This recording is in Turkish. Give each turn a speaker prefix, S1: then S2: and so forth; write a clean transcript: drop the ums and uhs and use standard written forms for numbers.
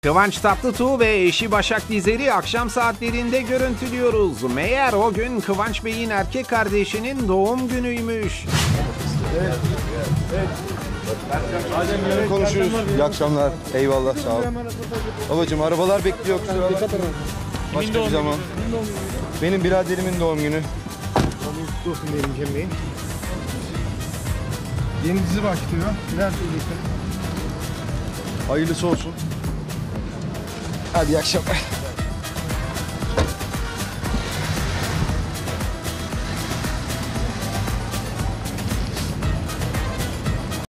S1: Kıvanç Tatlıtuğ ve eşi Başak Dizer'i akşam saatlerinde görüntülüyoruz. Meğer o gün Kıvanç Bey'in erkek kardeşinin doğum günüymüş.
S2: Yarın konuşuruz. İyi akşamlar. Eyvallah, sağ ol. Babacığım arabalar bekliyor. Kusura bakma. Başka bir zaman. Benim biraderimin doğum günü.
S3: Kutlu olsun diyelim Cem Bey'in. Yeni dizi başlıyor. Neler söyleyeceksin?
S2: Hayırlısı olsun. Hadi iyi akşamlar.